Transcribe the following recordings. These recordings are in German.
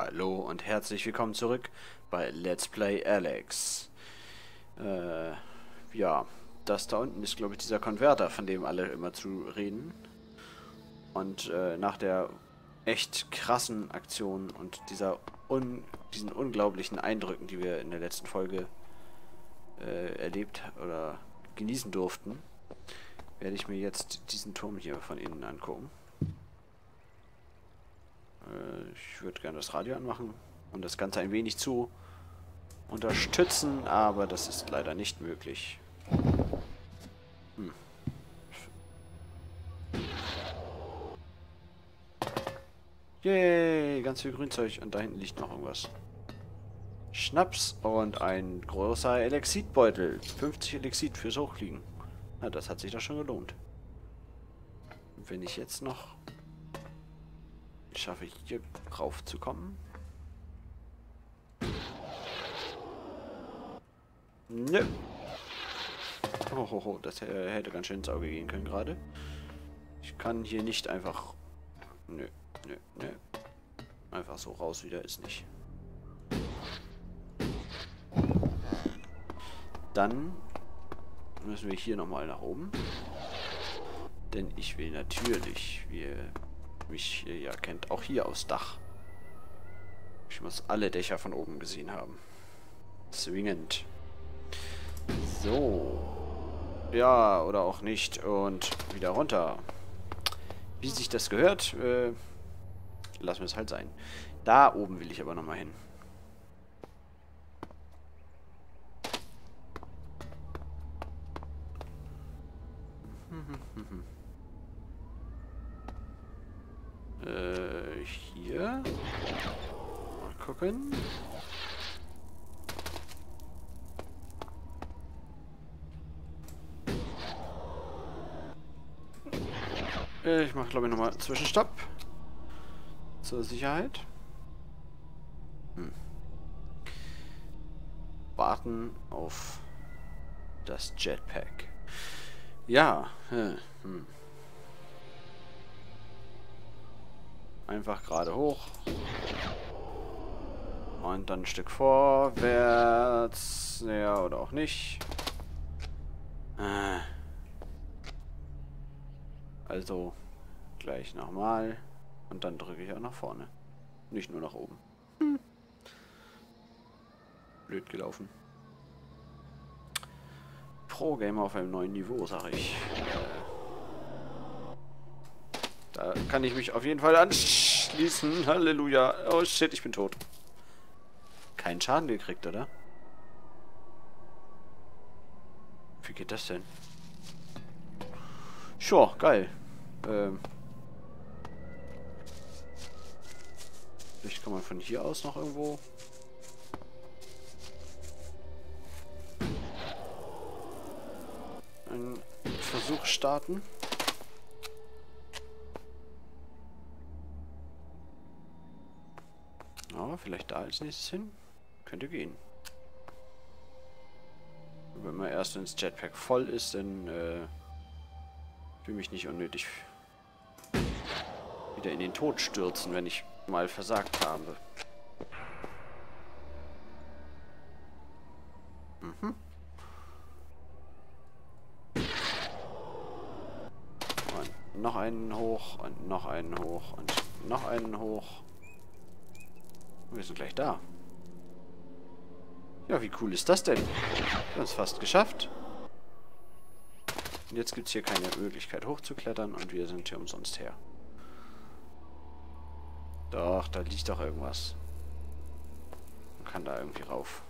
Hallo und herzlich willkommen zurück bei Let's Play Alex. Ja, das da unten ist, glaube ich, dieser Konverter, von dem alle immer zu reden. Und nach der echt krassen Aktion und diesen unglaublichen Eindrücken, die wir in der letzten Folge erlebt oder genießen durften, werde ich mir jetzt diesen Turm hier von innen angucken. Ich würde gerne das Radio anmachen und das Ganze ein wenig zu unterstützen, aber das ist leider nicht möglich. Yay, ganz viel Grünzeug und da hinten liegt noch irgendwas. Schnaps und ein großer Elexitbeutel. 50 Elexit fürs Hochfliegen. Na, das hat sich doch schon gelohnt. Wenn ich jetzt noch schaffe, hier rauf zu kommen. Nö. Oh, das hätte ganz schön ins Auge gehen können gerade. Ich kann hier nicht einfach... Nö. Einfach so raus wieder ist nicht. Dann müssen wir hier nochmal nach oben. Denn ich will natürlich, wie ihr mich hier ja kennt, auch hier aufs Dach. Ich muss alle Dächer von oben gesehen haben. Zwingend. So. Ja, oder auch nicht. Und wieder runter. Wie sich das gehört, lassen wir es halt sein. Da oben will ich aber nochmal hin. Hier. Mal gucken. Ich mache, glaube ich, nochmal Zwischenstopp. Zur Sicherheit. Warten auf das Jetpack. Ja. Einfach gerade hoch. Und dann ein Stück vorwärts. Ja, oder auch nicht. Also gleich nochmal. Und dann drücke ich auch nach vorne. Nicht nur nach oben. Blöd gelaufen. Pro-Gamer auf einem neuen Niveau, sag ich. Da kann ich mich auf jeden Fall anschließen. Halleluja. Oh shit, ich bin tot. Keinen Schaden gekriegt, oder? Wie geht das denn? Sure, geil. Vielleicht kann man von hier aus noch irgendwo... einen Versuch starten. Ja, vielleicht da als nächstes hin. Könnte gehen. Wenn man erst ins Jetpack voll ist, dann will mich nicht unnötig wieder in den Tod stürzen, wenn ich mal versagt habe. Und noch einen hoch und noch einen hoch und noch einen hoch. Wir sind gleich da. Ja, wie cool ist das denn? Wir haben es fast geschafft. Und jetzt gibt es hier keine Möglichkeit hochzuklettern und wir sind hier umsonst her. Doch, da liegt doch irgendwas. Man kann da irgendwie rauf.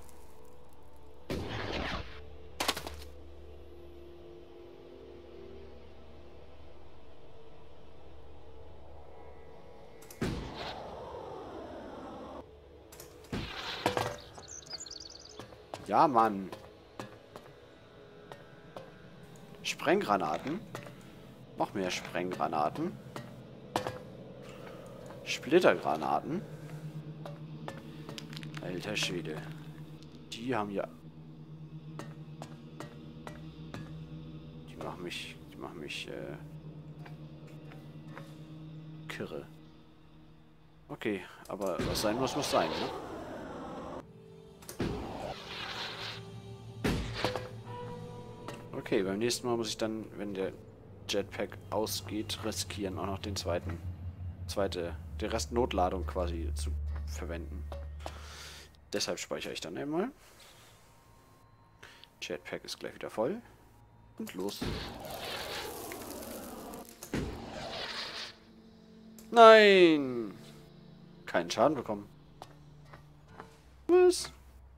Ja, Mann. Sprenggranaten. Noch mehr Sprenggranaten. Splittergranaten. Alter Schwede. Die haben ja... Die machen mich kirre. Okay, aber was sein muss, muss sein, ne? Okay, beim nächsten Mal muss ich dann, wenn der Jetpack ausgeht, riskieren, auch noch den die Restnotladung quasi zu verwenden. Deshalb speichere ich dann einmal. Jetpack ist gleich wieder voll. Und los. Nein! Keinen Schaden bekommen. Was?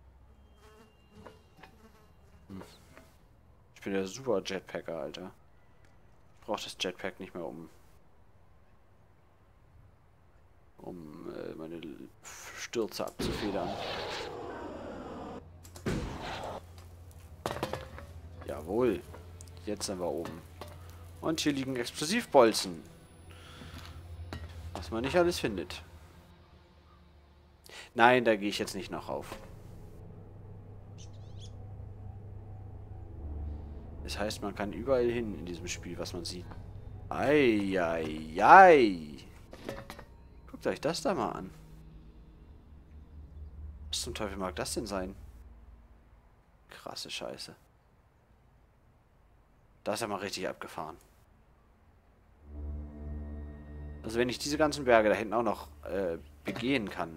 Ich bin der super Jetpacker, Alter. Ich brauche das Jetpack nicht mehr, um meine Stürze abzufedern. Jawohl. Jetzt sind wir oben. Und hier liegen Explosivbolzen. Was man nicht alles findet. Nein, da gehe ich jetzt nicht noch rauf. Das heißt, man kann überall hin in diesem Spiel, was man sieht. Eieiei. Guckt euch das da mal an. Was zum Teufel mag das denn sein? Krasse Scheiße. Da ist ja mal richtig abgefahren. Also wenn ich diese ganzen Berge da hinten auch noch begehen kann.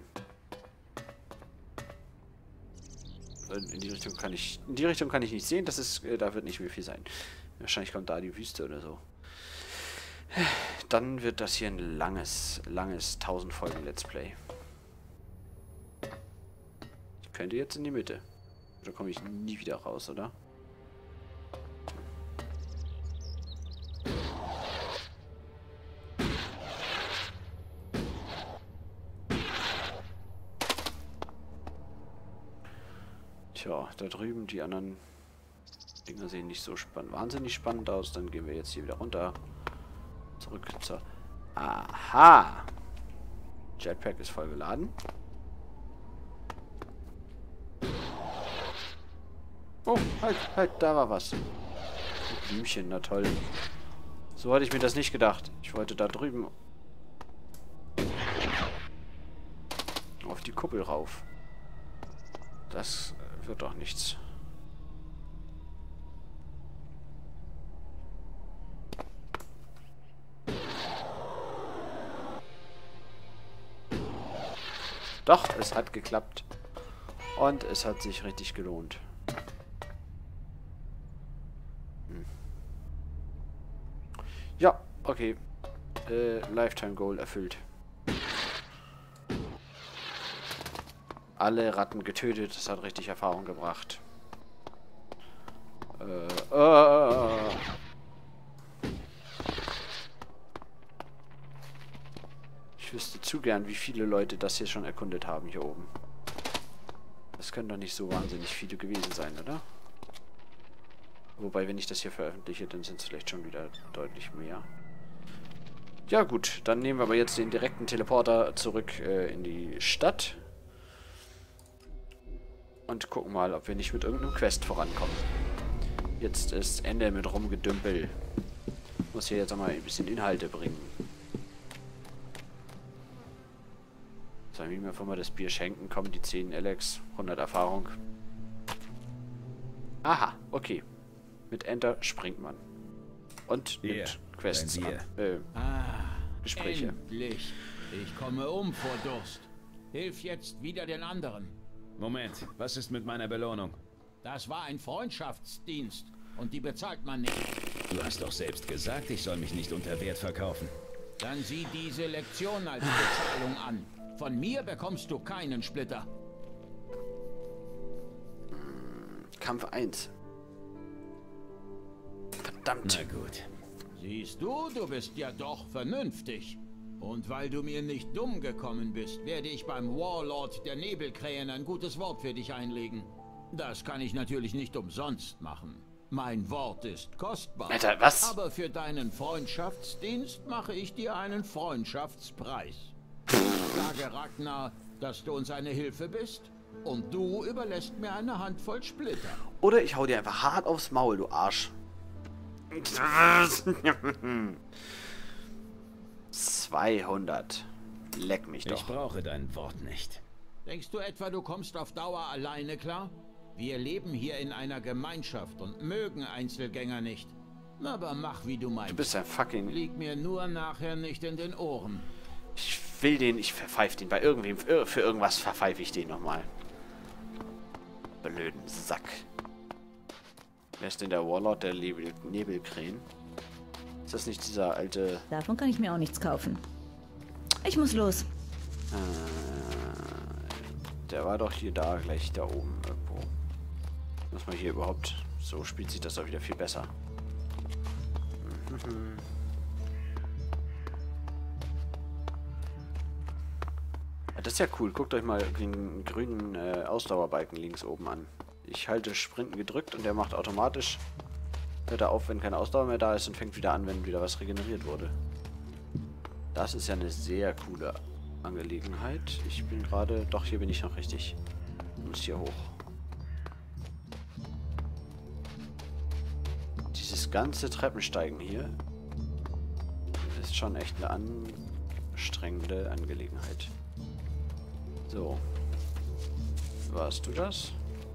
In die Richtung kann ich nicht sehen. Das ist, da wird nicht mehr viel sein. Wahrscheinlich kommt da die Wüste oder so. Dann wird das hier ein langes 1000 Folgen Let's Play. Ich könnte jetzt in die Mitte. Da komme ich nie wieder raus, oder? Tja, da drüben die anderen Dinger sehen nicht so wahnsinnig spannend aus. Dann gehen wir jetzt hier wieder runter. Zurück zur... Aha! Jetpack ist voll geladen. Oh, halt, da war was. Ein Blümchen, na toll. So hatte ich mir das nicht gedacht. Ich wollte da drüben auf die Kuppel rauf. Das wird doch nichts. Doch, es hat geklappt. Und es hat sich richtig gelohnt. Ja, okay. Lifetime Goal erfüllt. Alle Ratten getötet. Das hat richtig Erfahrung gebracht. Ich wüsste zu gern, wie viele Leute das hier schon erkundet haben, hier oben. Das können doch nicht so wahnsinnig viele gewesen sein, oder? Wobei, wenn ich das hier veröffentliche, dann sind es vielleicht schon wieder deutlich mehr. Ja gut, dann nehmen wir aber jetzt den direkten Teleporter zurück in die Stadt. Und gucken mal, ob wir nicht mit irgendeinem Quest vorankommen. Jetzt ist Ende mit Rumgedümpel. Muss hier jetzt auch mal ein bisschen Inhalte bringen. Sollen wir mir mal das Bier schenken? Kommen die 10 Alex, 100 Erfahrung. Aha, okay. Mit Enter springt man. Und nimmt Quests an. Gespräche. Endlich. Ich komme um vor Durst. Hilf jetzt wieder den anderen. Moment, was ist mit meiner Belohnung? Das war ein Freundschaftsdienst und die bezahlt man nicht. Du hast doch selbst gesagt, ich soll mich nicht unter Wert verkaufen. Dann sieh diese Lektion als Bezahlung an. Von mir bekommst du keinen Splitter. Kampf 1. Verdammt. Na gut. Siehst du, du bist ja doch vernünftig. Und weil du mir nicht dumm gekommen bist, werde ich beim Warlord der Nebelkrähen ein gutes Wort für dich einlegen. Das kann ich natürlich nicht umsonst machen. Mein Wort ist kostbar. Alter, was? Aber für deinen Freundschaftsdienst mache ich dir einen Freundschaftspreis. Sage Ragnar, dass du uns eine Hilfe bist, und du überlässt mir eine Handvoll Splitter. Oder ich hau dir einfach hart aufs Maul, du Arsch. 200. Leck mich Ich doch. brauche dein Wort nicht. Denkst du etwa, du kommst auf Dauer alleine klar? Wir leben hier in einer Gemeinschaft und mögen Einzelgänger nicht. Aber mach, wie du meinst. Du bist ein fucking... Liegt mir nur nachher nicht in den Ohren. Ich will den, ich verpfeife den. Bei irgendwem, für irgendwas verpfeife ich den nochmal. Blöden Sack. Wer ist denn der Warlord der Nebelkrähen? Ist das nicht dieser alte... Davon kann ich mir auch nichts kaufen. Ich muss los. Der war doch hier da, gleich da oben irgendwo. Muss man hier überhaupt... So spielt sich das doch wieder viel besser. Ja, das ist ja cool. Guckt euch mal den grünen Ausdauerbalken links oben an. Ich halte Sprinten gedrückt und der macht automatisch... Hört er auf, wenn keine Ausdauer mehr da ist und fängt wieder an, wenn wieder was regeneriert wurde. Das ist ja eine sehr coole Angelegenheit. Ich bin gerade... Doch, hier bin ich noch richtig. Ich muss hier hoch. Dieses ganze Treppensteigen hier ist schon echt eine anstrengende Angelegenheit. So. Warst du das?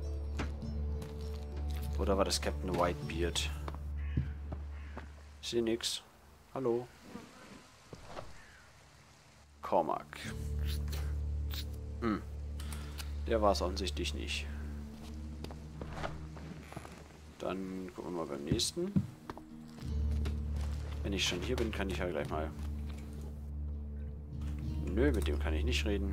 Oder war das Captain Whitebeard? Ich sehe nix. Hallo. Cormac. Der war es offensichtlich nicht. Dann gucken wir mal beim nächsten. Wenn ich schon hier bin, kann ich ja gleich mal... Nö, mit dem kann ich nicht reden.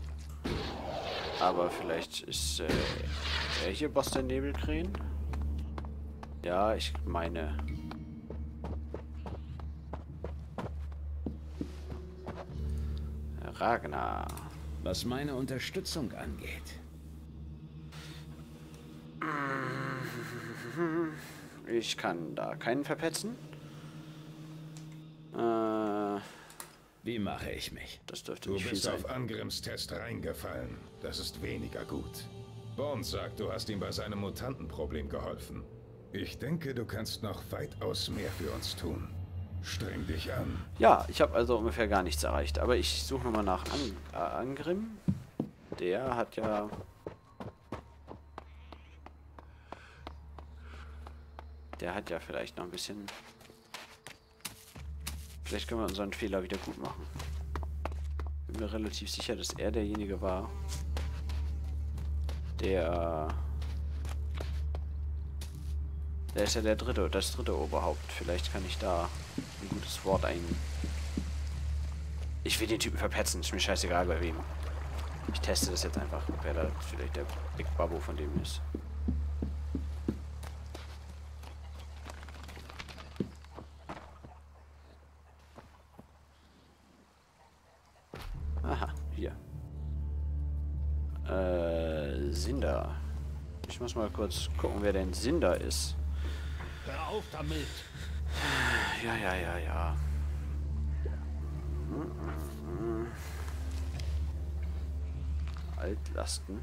Aber vielleicht ist er hier Boss der Nebelkrähen? Ja, ich meine... Ragnar. Was meine Unterstützung angeht. Ich kann da keinen verpetzen. Wie mache ich mich? Das dürfte Du nicht viel bist sein. auf Angrims Test reingefallen. Das ist weniger gut. Bones sagt, du hast ihm bei seinem Mutantenproblem geholfen. Ich denke, du kannst noch weitaus mehr für uns tun. Streng dich an. Ja, ich habe also ungefähr gar nichts erreicht. Aber ich suche nochmal nach Angrim. Der hat ja... Der hat ja vielleicht noch ein bisschen... Vielleicht können wir unseren Fehler wieder gut machen. Bin mir relativ sicher, dass er derjenige war, der... Der ist ja das dritte Oberhaupt. Vielleicht kann ich da ein gutes Wort ein... Ich will den Typen verpetzen. Ist mir scheißegal bei wem. Ich teste das jetzt einfach, wer da vielleicht der Big Babbo von dem ist. Aha, hier. Sinder. Ich muss mal kurz gucken, wer denn Sinder ist. Hör auf damit! Ja. Altlasten.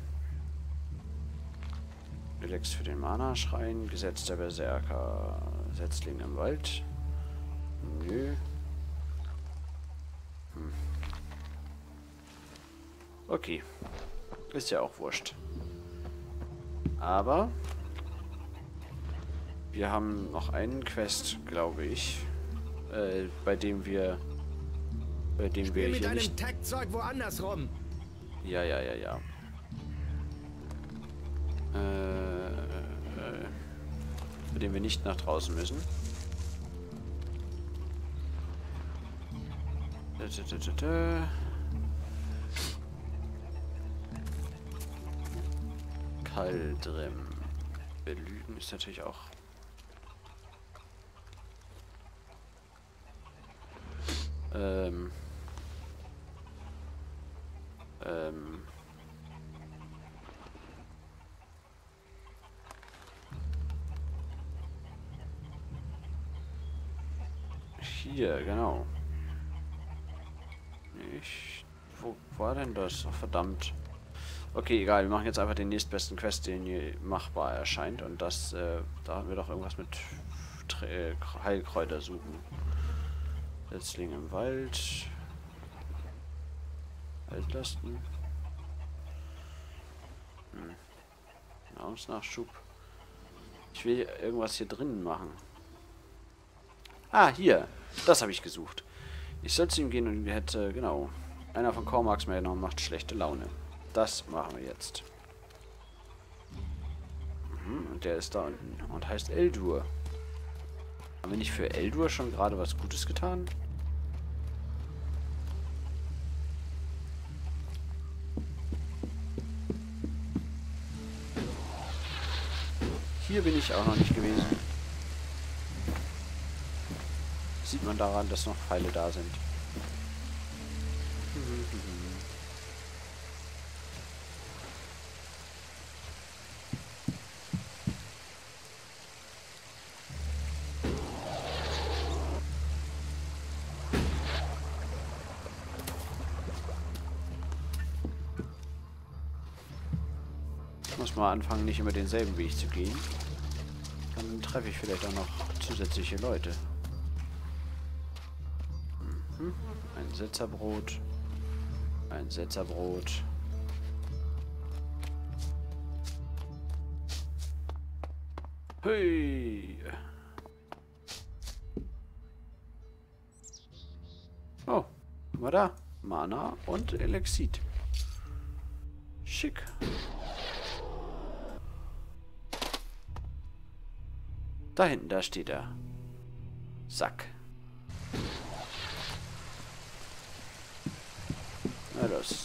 Relax für den Mana-Schrein. Gesetzter Berserker. Setzling im Wald. Nö. Okay. Ist ja auch wurscht. Aber wir haben noch einen Quest, glaube ich, bei dem wir Mit hier deinem nicht... Tech-Zeug woanders rum. Ja. Bei dem wir nicht nach draußen müssen. Kaldrim. Belügen ist natürlich auch... Hier, genau. Wo war denn das? Oh, verdammt. Okay, egal. Wir machen jetzt einfach den nächstbesten Quest, den hier machbar erscheint. Und das, da haben wir doch irgendwas mit Heilkräuter suchen. Setzling im Wald. Altlasten. Nahrungsnachschub. Ich will irgendwas hier drinnen machen. Ah, hier. Das habe ich gesucht. Ich soll zu ihm gehen und hätte, genau. Einer von Cormacs Männern macht schlechte Laune. Das machen wir jetzt. Und der ist da unten und heißt Eldur. Haben wir nicht für Eldur schon gerade was Gutes getan? Hier bin ich auch noch nicht gewesen. Sieht man daran, dass noch Pfeile da sind. Ich muss mal anfangen, nicht immer denselben Weg zu gehen. Dann treffe ich vielleicht auch noch zusätzliche Leute. Ein Setzerbrot. Ein Setzerbrot. Hui. Oh, guck mal da. Mana und Elexit. Schick. Da hinten, da steht er. Sack. Na los.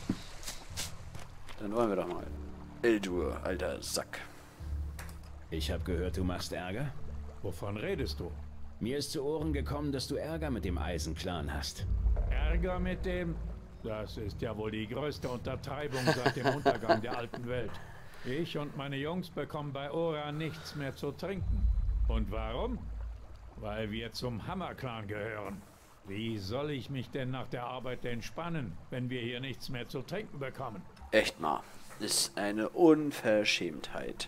Dann wollen wir doch mal. Eldur, alter Sack. Ich habe gehört, du machst Ärger. Wovon redest du? Mir ist zu Ohren gekommen, dass du Ärger mit dem Eisenclan hast. Ärger mit dem? Das ist ja wohl die größte Untertreibung seit dem Untergang der alten Welt. Ich und meine Jungs bekommen bei Oran nichts mehr zu trinken. Und warum? Weil wir zum Hammerclan gehören. Wie soll ich mich denn nach der Arbeit entspannen, wenn wir hier nichts mehr zu trinken bekommen? Echt mal. Ist eine Unverschämtheit.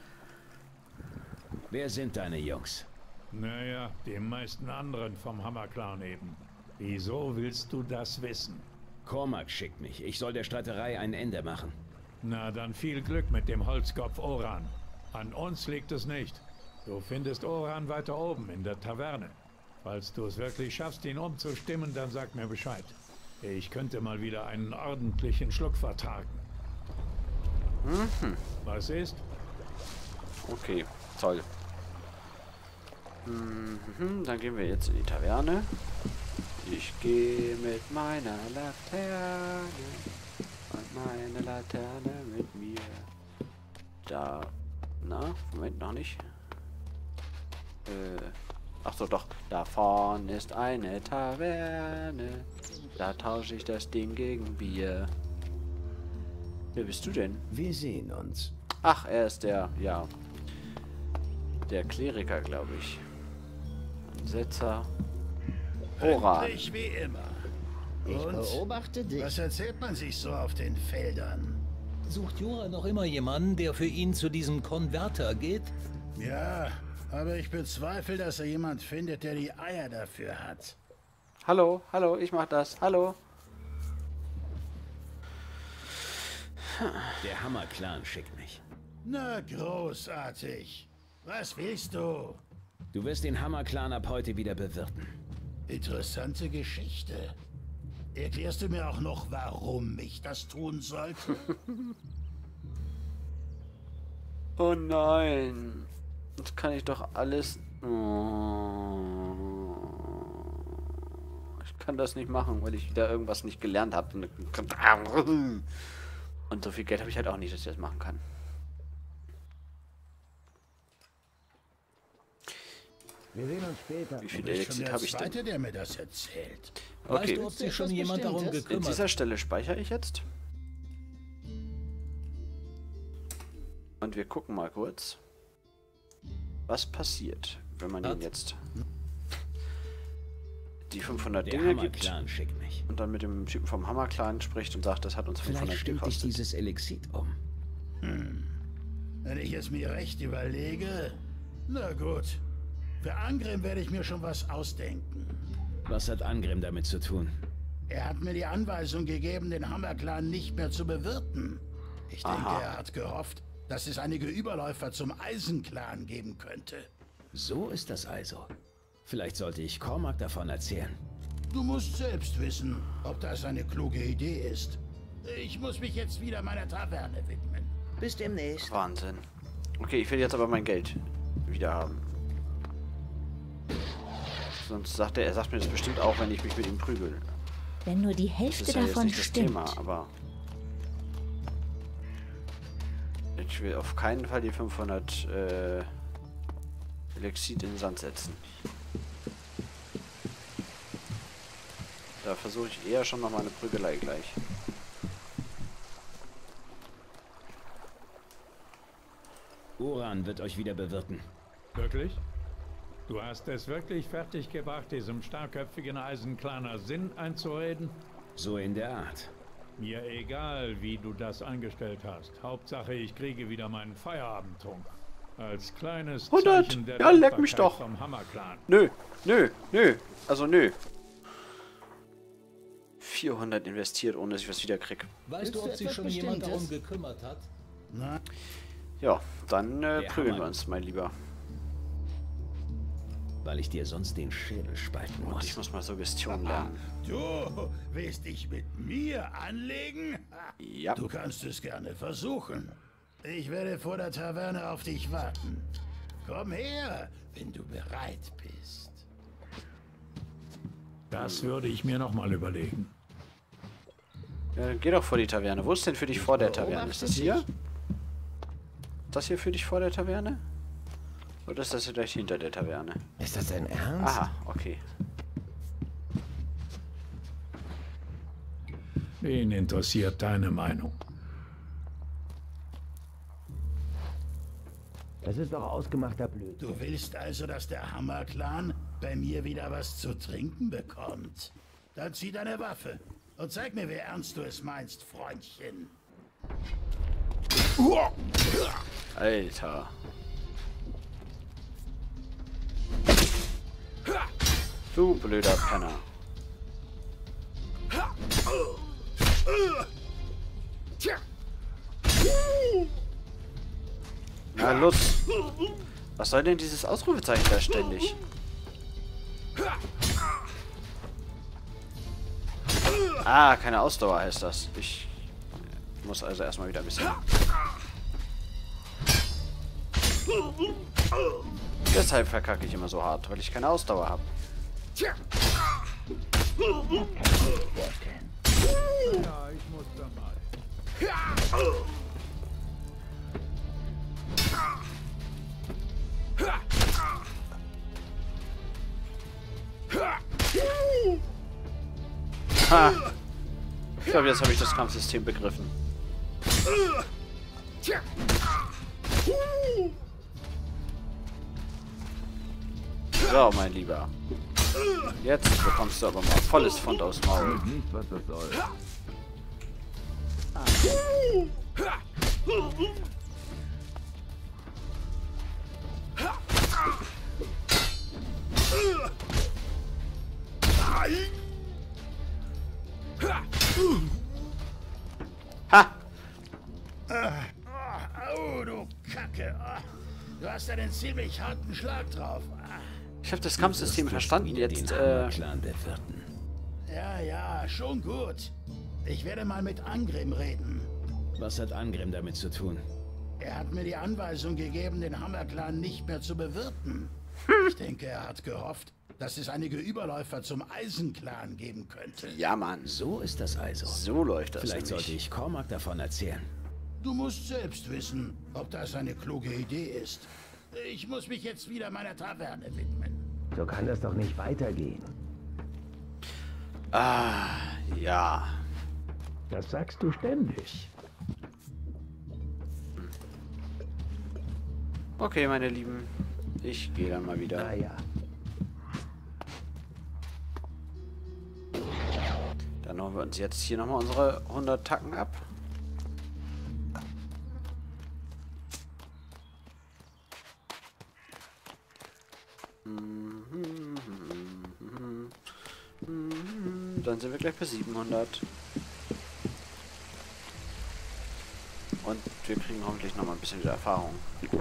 Wer sind deine Jungs? Naja, die meisten anderen vom Hammerclan eben. Wieso willst du das wissen? Cormac schickt mich. Ich soll der Streiterei ein Ende machen. Na, dann viel Glück mit dem Holzkopf Oran. An uns liegt es nicht. Du findest Oran weiter oben in der Taverne. Falls du es wirklich schaffst, ihn umzustimmen, dann sag mir Bescheid. Ich könnte mal wieder einen ordentlichen Schluck vertragen. Was ist? Okay, toll. Dann gehen wir jetzt in die Taverne. Ich gehe mit meiner Laterne. Und meine Laterne mit mir. Da. Na, Moment, noch nicht. Ach so, doch. Da vorne ist eine Taverne. Da tausche ich das Ding gegen Bier. Wer bist du denn? Wir sehen uns. Ach, er ist der, ja. Der Kleriker, glaube ich. Setzer. Oran. Pünktlich wie immer. Ich Und? beobachte dich. Was erzählt man sich so auf den Feldern? Sucht Jura noch immer jemanden, der für ihn zu diesem Konverter geht? Ja, aber ich bezweifle, dass er jemand findet, der die Eier dafür hat. Hallo, hallo, ich mach das. Hallo. Der Hammerclan schickt mich. Na, großartig. Was willst du? Du wirst den Hammerclan ab heute wieder bewirten. Interessante Geschichte. Erklärst du mir auch noch, warum ich das tun sollte? Oh nein. Das kann ich doch alles... Oh. Ich kann das nicht machen, weil ich wieder irgendwas nicht gelernt habe. Und so viel Geld habe ich halt auch nicht, dass ich das machen kann. Wir sehen uns später. Wie viel Du bist schon Elixir der habe ich denn? Zweite, der mir das erzählt. Weißt Okay, du, ob sich schon jemand darum in gekümmert dieser Stelle speichere ich jetzt. Und wir gucken mal kurz, was passiert, wenn man ihn jetzt die 500 Der Dinge gibt Hammerclan schickt mich. und dann mit dem Typen vom Hammerclan spricht und sagt, das hat uns Vielleicht 500 stimmt dich gekostet. dieses Elixit um. Wenn ich es mir recht überlege... Na gut. Für Angrim werde ich mir schon was ausdenken. Was hat Angrim damit zu tun? Er hat mir die Anweisung gegeben, den Hammerclan nicht mehr zu bewirten. Ich denke, er hat gehofft, dass es einige Überläufer zum Eisenclan geben könnte. So ist das also. Vielleicht sollte ich Cormac davon erzählen. Du musst selbst wissen, ob das eine kluge Idee ist. Ich muss mich jetzt wieder meiner Taverne widmen. Bis demnächst. Wahnsinn. Okay, ich will jetzt aber mein Geld wieder haben. Sonst sagt er sagt mir das bestimmt auch, wenn ich mich mit ihm prügel. Wenn nur die Das Hälfte ist ja jetzt davon nicht das stimmt. Thema, aber ich will auf keinen Fall die 500 Elixid in den Sand setzen. Da versuche ich eher schon noch mal eine Prügelei gleich. Uran wird euch wieder bewirten. Wirklich? Du hast es wirklich fertiggebracht, diesem starrköpfigen Eisenclaner Sinn einzureden? So in der Art. Mir egal, wie du das angestellt hast. Hauptsache, ich kriege wieder meinen Feierabendtrunk. Als kleines 100! Zeichen der Ja, leck mich Dankbarkeit doch! vom Hammerclan. Nö, nö, nö. Also nö. 400 investiert, ohne dass ich was wieder krieg. Weißt du, ob sich schon jemand darum gekümmert hat? Na, Ja, dann prügeln Hammer. wir uns, mein Lieber. Weil ich dir sonst den Schädel spalten Oh, muss. ich muss mal Suggestion lernen. du willst dich mit mir anlegen? Ja. Du kannst es gerne versuchen. Ich werde vor der Taverne auf dich warten. Komm her, wenn du bereit bist. Das würde ich mir nochmal überlegen. Ja, geh doch vor die Taverne. Wo ist denn für dich vor der Taverne? Ist das hier? Ist das hier für dich vor der Taverne? Oder ist das hier gleich hinter der Taverne? Ist das dein Ernst? Aha, okay. Wen interessiert deine Meinung? Das ist doch ausgemachter Blödsinn. Du willst also, dass der Hammerclan bei mir wieder was zu trinken bekommt? Dann zieh deine Waffe und zeig mir, wie ernst du es meinst, Freundchen. Alter. Du blöder Penner. Na los. Was soll denn dieses Ausrufezeichen da ständig? Ah, keine Ausdauer heißt das. Ich muss also erstmal wieder ein bisschen... Deshalb verkacke ich immer so hart, weil ich keine Ausdauer habe. Ja, ich muss da mal. Ha! Ich glaube, jetzt habe ich das Kampfsystem begriffen. So, mein Lieber. Jetzt bekommst du aber mal volles Pfund aufs Maul. Nicht, was das soll. Ha! Oh, du Kacke. Du hast einen ziemlich harten Schlag drauf. Ich habe das Kampfsystem verstanden. Jetzt, Clan bewirten. Ja, ja, schon gut. Ich werde mal mit Angrim reden. Was hat Angrim damit zu tun? Er hat mir die Anweisung gegeben, den Hammerclan nicht mehr zu bewirten. Ich denke, er hat gehofft, dass es einige Überläufer zum Eisenclan geben könnte. ja, Mann. So ist das also. So läuft das Vielleicht sollte nämlich. ich Cormac davon erzählen. Du musst selbst wissen, ob das eine kluge Idee ist. Ich muss mich jetzt wieder meiner Taverne widmen. So kann das doch nicht weitergehen. Ah, ja. Das sagst du ständig. Okay, meine Lieben. Ich gehe dann mal wieder. Naja. Dann holen wir uns jetzt hier nochmal unsere 100 Tacken ab. dann sind wir gleich bei 700. Und wir kriegen hoffentlich nochmal ein bisschen wieder Erfahrung.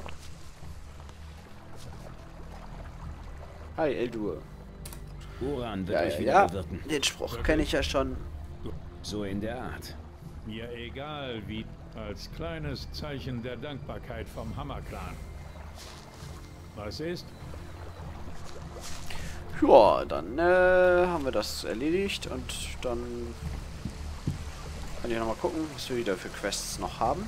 Hi, Eldur. Uran wird euch wieder Ja, bewirten. den Spruch kenne ich ja schon. So in der Art. Mir egal wie. Als kleines Zeichen der Dankbarkeit vom Hammerclan. Was ist? Ja, dann haben wir das erledigt und dann kann ich nochmal gucken, was wir wieder für Quests noch haben.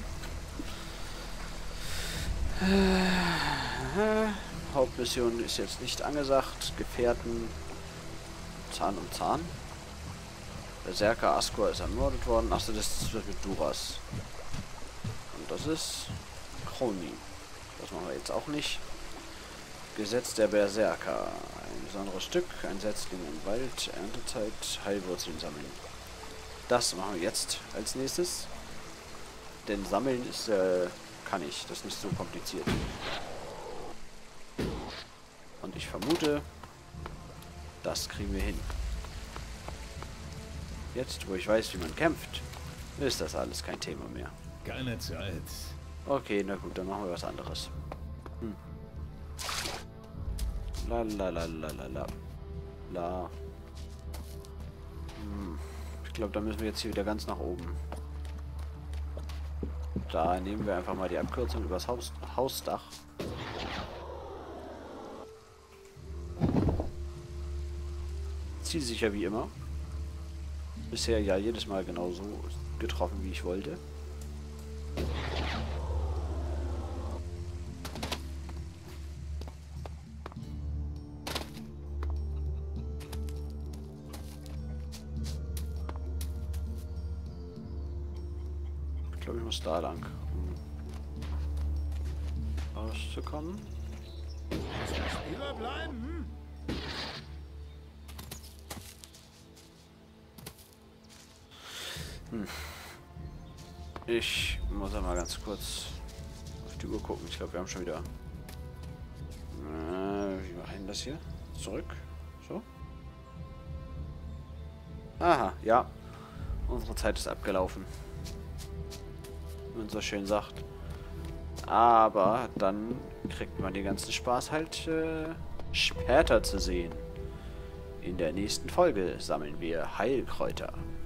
Hauptmission ist jetzt nicht angesagt. Gefährten Zahn um Zahn. Berserker Askur ist ermordet worden. Achso, das wird mit Duras. Und das ist Chroni. Das machen wir jetzt auch nicht. Gesetz der Berserker. Ein besonderes Stück. Ein Setzling im Wald. Erntezeit. Heilwurzeln sammeln. Das machen wir jetzt als nächstes. Denn sammeln ist, kann ich. Das ist nicht so kompliziert. Und ich vermute, das kriegen wir hin. Jetzt, wo ich weiß, wie man kämpft, ist das alles kein Thema mehr. Keine Zeit. Okay, na gut, dann machen wir was anderes. La la la la la la. La. Ich glaube, da müssen wir jetzt hier wieder ganz nach oben. Da nehmen wir einfach mal die Abkürzung übers Hausdach. Zielsicher wie immer. Bisher ja jedes Mal genauso getroffen, wie ich wollte. Ich glaube, ich muss da lang, um rauszukommen. Spieler bleiben. Ich muss einmal ganz kurz auf die Uhr gucken. Ich glaube, wir haben schon wieder... wie mache ich denn das hier? Zurück. So. Aha, ja. Unsere Zeit ist abgelaufen. Wie man so schön sagt. Aber dann kriegt man den ganzen Spaß halt später zu sehen. In der nächsten Folge sammeln wir Heilkräuter.